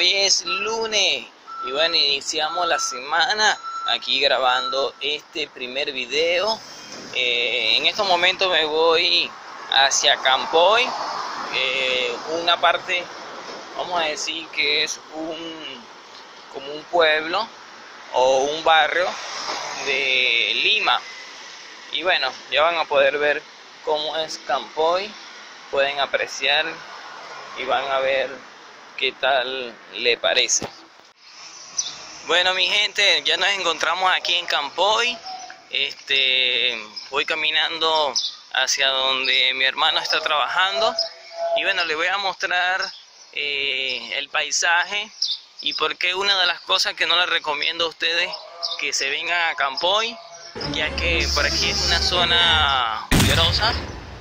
Hoy es lunes y bueno, iniciamos la semana aquí grabando este primer video. En estos momentos me voy hacia Campoy, una parte, vamos a decir que es como un pueblo o un barrio de Lima. Y bueno, ya van a poder ver cómo es Campoy, pueden apreciar y van a ver qué tal le parece. Bueno, mi gente, ya nos encontramos aquí en Campoy. Voy caminando hacia donde mi hermano está trabajando y bueno, les voy a mostrar el paisaje y por qué una de las cosas que no les recomiendo a ustedes que se vengan a Campoy, ya que por aquí es una zona peligrosa.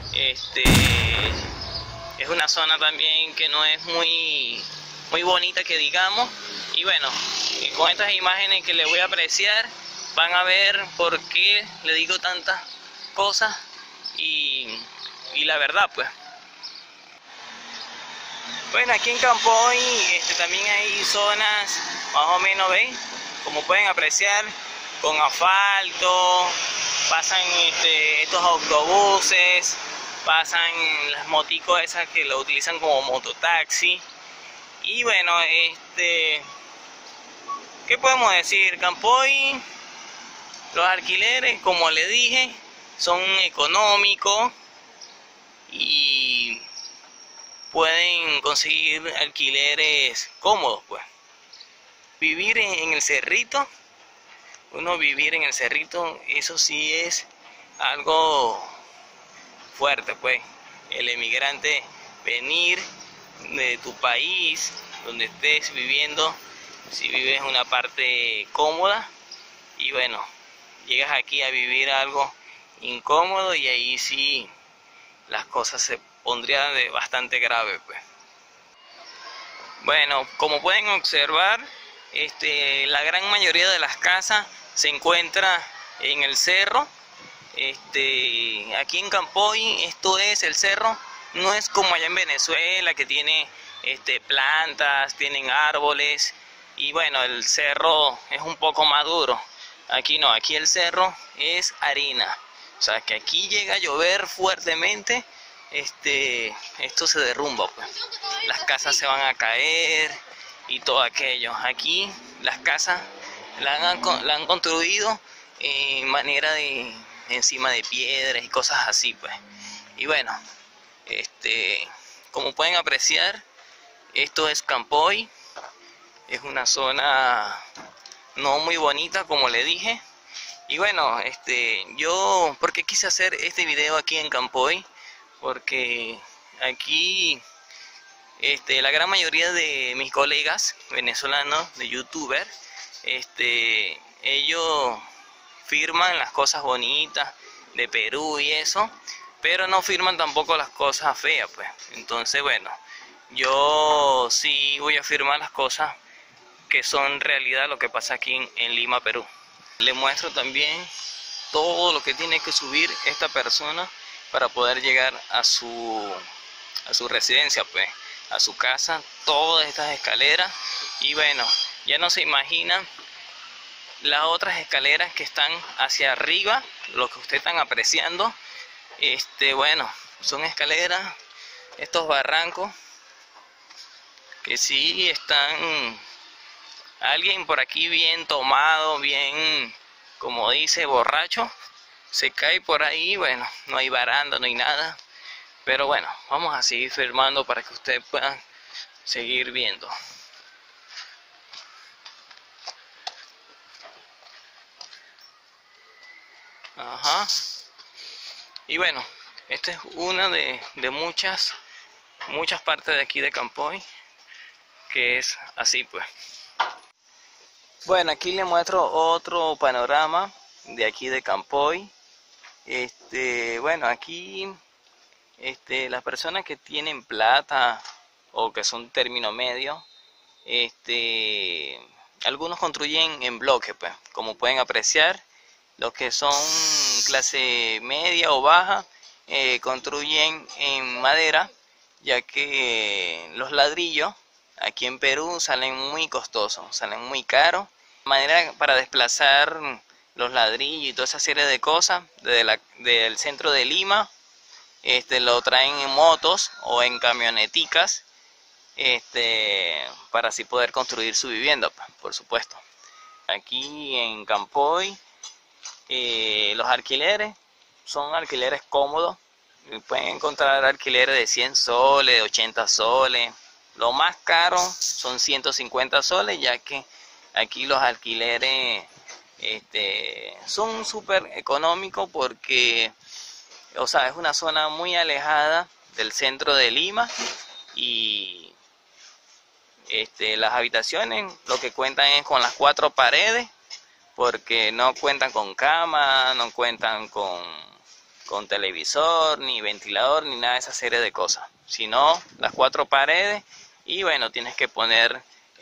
Es una zona también que no es muy bonita, que digamos. Y bueno, con estas imágenes que les voy a apreciar van a ver por qué le digo tantas cosas y la verdad pues. Bueno, aquí en Campoy también hay zonas más o menos, ¿ven? Como pueden apreciar, con asfalto, pasan estos autobuses, pasan las moticos esas que lo utilizan como mototaxi. Y bueno, ¿qué podemos decir? Campoy, los alquileres, como le dije, son económicos y pueden conseguir alquileres cómodos, pues. Vivir en el cerrito, vivir en el cerrito, eso sí es algo fuerte, pues. El emigrante, venir de tu país, donde estés viviendo, si vives en una parte cómoda, y bueno, llegas aquí a vivir algo incómodo y ahí sí las cosas se pondrían bastante grave, pues. Bueno, como pueden observar, la gran mayoría de las casas se encuentra en el cerro. Aquí en Campoy, esto es el cerro, no es como allá en Venezuela que tiene plantas, tienen árboles, y bueno, el cerro es un poco más duro. Aquí no, aquí el cerro es arena, o sea que aquí llega a llover fuertemente, esto se derrumba, pues. Las casas se van a caer y todo aquello. Aquí las casas la han construido en manera de encima de piedras y cosas así, pues. Y bueno, como pueden apreciar, esto es Campoy. Es una zona no muy bonita, como le dije. Y bueno, yo, ¿por qué quise hacer este video aquí en Campoy? Porque aquí la gran mayoría de mis colegas venezolanos, de youtubers, ellos firman las cosas bonitas de Perú y eso, pero no firman tampoco las cosas feas, pues. Entonces bueno, yo sí voy a firmar las cosas que son realidad, lo que pasa aquí en Lima, Perú. Le muestro también todo lo que tiene que subir esta persona para poder llegar a su residencia, pues, a su casa, todas estas escaleras. Y bueno, ya no se imaginan las otras escaleras que están hacia arriba, lo que ustedes están apreciando. Bueno, son escaleras, estos barrancos que sí están, alguien por aquí bien tomado, bien, como dice, borracho, se cae por ahí. Bueno, no hay baranda, no hay nada, pero bueno, vamos a seguir filmando para que ustedes puedan seguir viendo. Ajá. Y bueno, esta es una de muchas partes de aquí de Campoy, que es así, pues. Bueno, aquí les muestro otro panorama de aquí de Campoy. Bueno, aquí las personas que tienen plata o que son término medio, algunos construyen en bloque, pues, como pueden apreciar. Los que son clase media o baja construyen en madera, ya que los ladrillos aquí en Perú salen muy costosos, salen muy caros. De manera para desplazar los ladrillos y toda esa serie de cosas del centro de Lima, lo traen en motos o en camioneticas, para así poder construir su vivienda, por supuesto. Aquí en Campoy, los alquileres son alquileres cómodos. Pueden encontrar alquileres de 100 soles, de 80 soles. Lo más caro son 150 soles, ya que aquí los alquileres son súper económicos porque, o sea, es una zona muy alejada del centro de Lima y las habitaciones lo que cuentan es con las 4 paredes, porque no cuentan con cama, no cuentan con televisor, ni ventilador, ni nada de esa serie de cosas, sino las 4 paredes. Y bueno, tienes que poner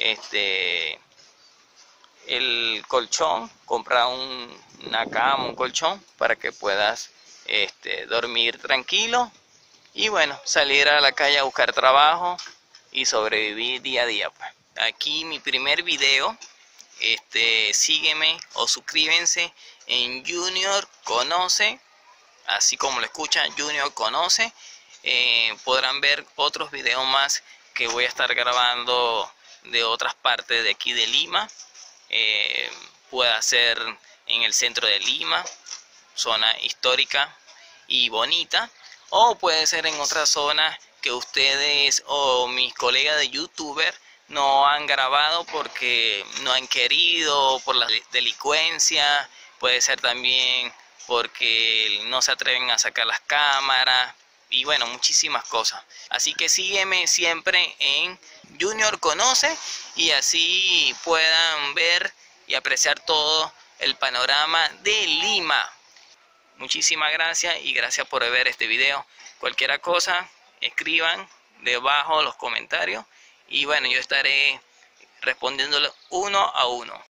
el colchón, comprar una cama, un colchón, para que puedas dormir tranquilo y bueno, salir a la calle a buscar trabajo y sobrevivir día a día, pues. Aquí mi primer video, sígueme o suscríbense en Junior Conoce, así como lo escuchan, Junior Conoce. Podrán ver otros videos más que voy a estar grabando de otras partes de aquí de Lima. Puede ser en el centro de Lima, zona histórica y bonita, o puede ser en otras zonas que ustedes o mis colegas de youtuber no han grabado porque no han querido, por la delincuencia, puede ser también porque no se atreven a sacar las cámaras y bueno, muchísimas cosas. Así que sígueme siempre en Junior Conoce y así puedan ver y apreciar todo el panorama de Lima. Muchísimas gracias y gracias por ver este video. Cualquier cosa, escriban debajo los comentarios y bueno, yo estaré respondiéndole uno a uno.